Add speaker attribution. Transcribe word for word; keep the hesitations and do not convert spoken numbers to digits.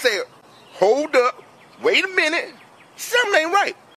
Speaker 1: say, hold up, wait a minute, something ain't right.